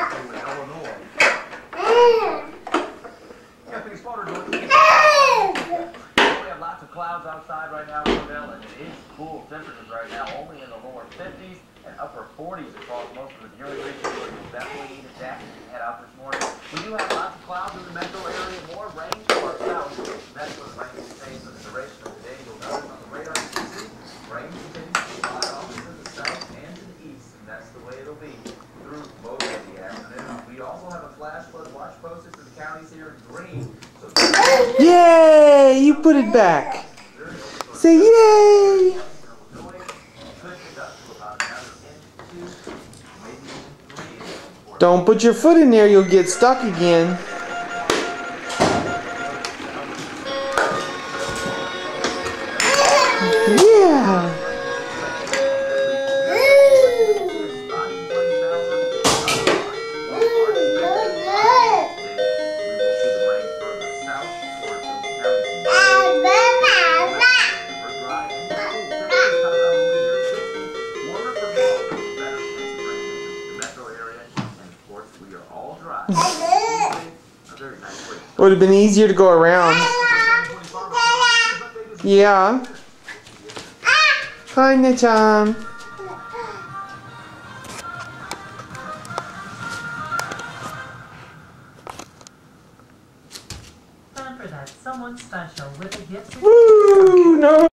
with Illinois. Deputy Slaughter doing it. We have lots of clouds outside right now in Mobile, and it is cool temperatures right now, only in the lower 50s and upper 40s across most of the viewing region. So you'll definitely need a jacket to head out this morning. We do have lots of clouds in the metro area, more rain to our south. That's what the rain will stay for the duration of the day. You'll notice on the radar you can see rain continues to fly off to the south and to the east, and that's the way it'll be through most of the afternoon. We also have a flash flood watch posted to the counties here in green. So yay! You put it back. Say yay! Don't put your foot in there, you'll get stuck again. Yeah! Would have been easier to go around. Yeah. Hi, Nechan. Time for that someone special with a gift. Woo! No.